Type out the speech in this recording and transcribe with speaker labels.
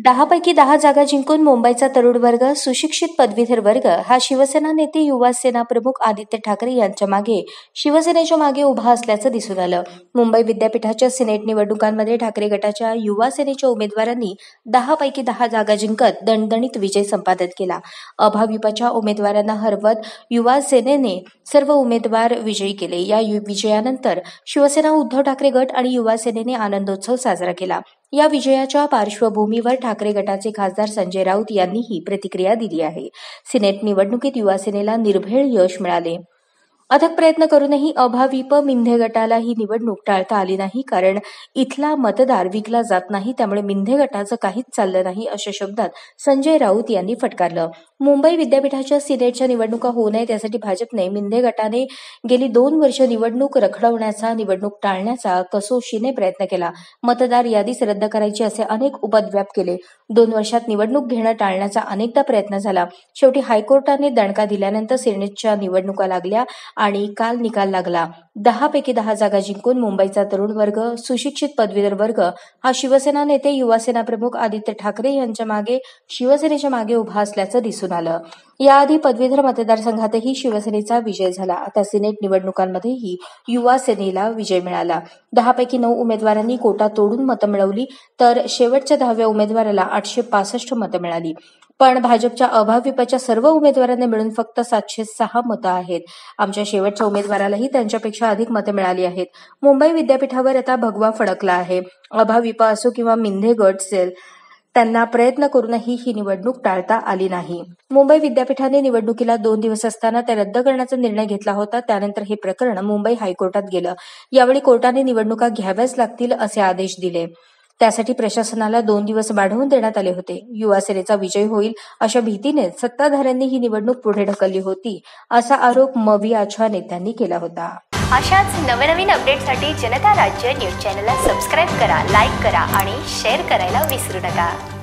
Speaker 1: 10 पैकी 10 जागा जिंकून मुंबईचा तरुण वर्ग, सुशिक्षित पदवीधर वर्ग हा शिवसेना नेते, युवा सेना प्रमुख आदित्य ठाकरे यांच्या मागे, शिवसेनेच्या मागे उभा असल्याचं दिसून आलं. मुंबई विद्यापीठाच्या सिनेट निवडणुकांमध्ये ठाकरे गटाच्या युवा सेनेच्या उमेदवारांनी 10 पैकी 10 जागा जिंकत दणदणीत विजय संपादित केला. अभाविपच्या उमेदवारांना हरवत युवा सेनेने सर्व उमेदवार विजयी केले. या विजयानंतर शिवसेना, उद्धव ठाकरे गट आणि युवा सेनेने आनंदोत्सव साजरा केला. या विजयाच्या पार्श्वभूमीवर ठाकरे गटाचे खासदार संजय राऊत यांनीही प्रतिक्रिया दिली आहे. सिनेट निवडणुकीत युवा सेनेला निर्भेळ यश मिळाले. अथक प्रयत्न करूनही अभाविप मिंधे गटाला ही निवडणूक टाळता आली नाही, कारण इथला मतदार विकला जात नाही, त्यामुळे मिंधे गटाचं काहीच चाललं नाही, अशा शब्दात संजय राऊत यांनी फटकारलं. मुंबई विद्यापीठाच्या सिनेटच्या निवडणुका होऊ नये यासाठी भाजपने मिंधे गटाने गेली 2 वर्ष निवडणूक रखडवण्याचा, निवडणूक टाळण्याचा कसोशीने प्रयत्न केला. मतदार यादीच रद्द करायची असे अनेक उपद्व्याप केले. 2 वर्षात निवडणूक घेणं टाळण्याचा अनेकदा प्रयत्न झाला. शेवटी हायकोर्टाने दणका दिल्यानंतर सिनेटच्या निवडणुका लागल्या आणि काल निकाल लागला. 10 पैकी 10 जागा जिंकून मुंबईचा तरुण वर्ग, सुशिक्षित पदवीधर वर्ग हा शिवसेना नेते, युवा सेना प्रमुख आदित्य ठाकरे यांच्या मागे, शिवसेनेच्या मागे उभा असल्याचं दिसून आलं. याआधी पदवीधर मतदारसंघातही शिवसेनेचा विजय झाला. आता सिनेट निवडणुकांमध्येही युवा सेनेला विजय मिळाला. 10 पैकी 9 उमेदवारांनी कोटा तोडून मतं मिळवली, तर शेवटच्या 10व्या उमेदवाराला 865 मतं मिळाली. पण भाजपच्या अभाविपच्या सर्व उमेदवारांना मिळून फक्त 706 मतं आहेत. आमच्या शेवटच्या उमेदवारालाही त्यांच्यापेक्षा अधिक मतं मिळाली आहेत. मुंबई विद्यापीठावर आता भगवा फडकला आहे. अभाविप असो किंवा मिंधे गट सेल, त्यांना प्रयत्न करूनही ही निवडणूक टाळता आली नाही. मुंबई विद्यापीठाने निवडणुकीला 2 दिवस असताना ते रद्द करण्याचा निर्णय घेतला होता. त्यानंतर हे प्रकरण मुंबई हायकोर्टात गेलं. यावेळी कोर्टाने निवडणुका घ्याव्याच लागतील असे आदेश दिले. त्यासाठी प्रशासनाला 2 दिवस वाढवून देण्यात आले होते. युवा सेनेचा विजय होईल अशा भीतीने सत्ताधाऱ्यांनी ही निवडणूक पुढे ढकलली होती, असा आरोप मविआच्या नेत्यांनी केला होता.
Speaker 2: अशाच नवनवीन अपडेटसाठी जनता राज्य न्यूज चॅनलला सबस्क्राईब करा, लाईक करा आणि शेअर करायला विसरू नका.